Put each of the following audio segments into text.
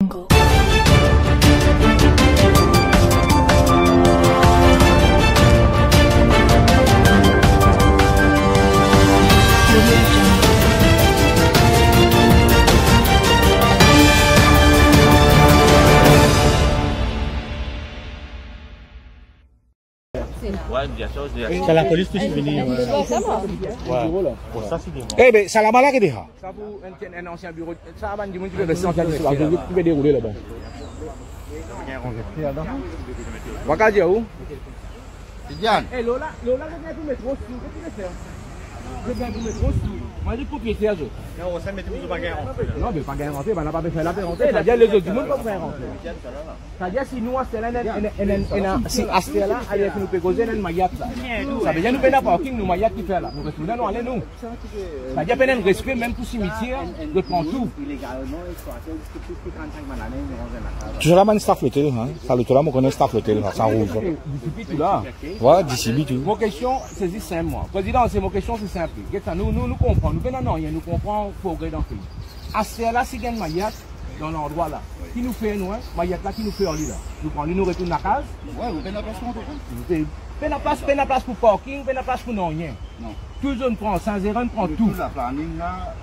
Ouais, bien sûr, c'est la police qui est venue. Ouais. Ouais. Ça, c'est des Eh bien, c'est la malade qui est là. Ça, pour un ancien bureau. Ça, va, dis-moi, tu peux rester en place. Tu peux dérouler là-bas. Regarde où? Diane. Eh, Lola, je viens pour mettre trop sous. Qu'est-ce que tu veux faire? Je viens pour mettre trop sous. Moi, je suis propriétaire. Non, ça met tout pas gain rentrer. Non, mais pas gain rentrer, on n'a pas fait la paix rentrer. C'est-à-dire, les autres du monde ne peuvent pas rentrer. C'est-à-dire, si nous, si Astéla, allez, nous pouvons causer une maillette là. Ça veut dire, nous pouvons pas parking, nous maillette qui fait là. Nous restons là, nous allons nous. C'est-à-dire, nous avons respect, même pour cimetière, de prendre tout. Toujours la main staff l'hôtel, hein. Ça l'hôtel là, on connaît staff l'hôtel, ça roule. D'ici tout là. Ouais, d'ici tout. Mon question, c'est simple, moi. Président, c'est mon question, c'est simple. Nous comprenons, nous venons rien, nous comprenons le progrès dans le pays. Astéla, si il y a une maillette dans l'endroit là, qui nous fait, nous, maillette là, qui nous fait en lui là. Nous prenons, nous retournons à la case. Ouais, vous prenez la place pour Peine la place pour parking, peine la place pour non rien. Non. Tout zone prend, Saint-Zéron prend tout. La planning là,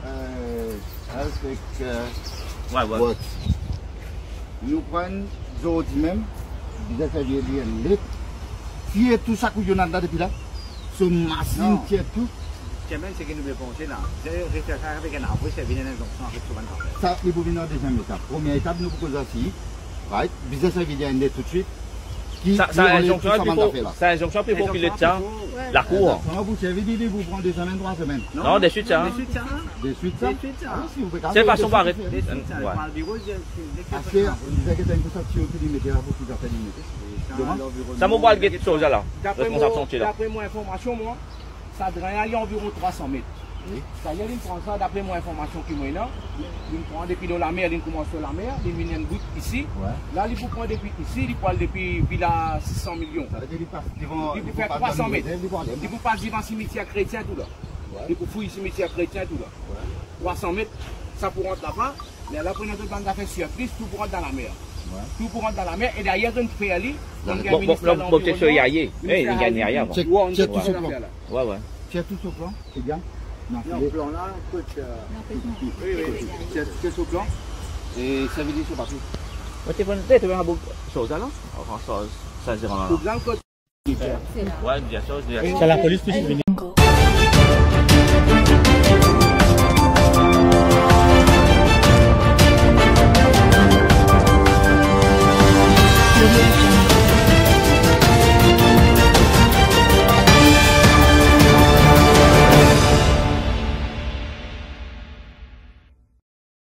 Ouais. nous prenons aujourd'hui même, des affaires de qui est tout ça que vous avez depuis là, ce machine qui est tout. C'est même ce que nous devons penser là. C'est réfléchir avec un arbre, c'est venir dans avec tout le monde. Ça, il faut venir en deuxième étape. Première étape, nous proposons ici, right, business idea tout de suite. Ça a un jonction pour qu'il le tient, la cour. Vous avez dit vous prendre 2 semaines, 3 semaines. Non, des suites, hein. Des suites, ça. C'est façon barrée. Après, vous avez une chose qui est limité, beaucoup d'affaires. Ça m'a pas le chose là. Responsable chantier là. D'après mon information, moi, ça devrait aller environ 300 mètres. Ça y est, il prend ça, d'après mon information qui est là, il prend depuis dans la mer, il commence sur la mer, il mine une goutte ici. Là, il prend depuis ici, il prend depuis Villa 600 millions. Il peut faire 300 mètres. Il peut passer devant le cimetière chrétien tout là. Il peut fouiller le cimetière chrétien tout là. 300 mètres, ça pour rentrer là-bas. Mais là, pour une autre bande d'affaires surprise, tout pour rentrer dans la mer. Tout pour rentrer dans la mer et derrière une féali. Bon, c'est sur Yaye. Il gagne rien. C'est tout ce plan. Ouais. C'est tout ce plan, c'est bien. Non, le plan là, écoute, c'est ce plan. Et ça veut dire sur partout. Tu veux un beau chose là? Ça se rend là. Ouais, bien sûr. C'est la police qui est venue.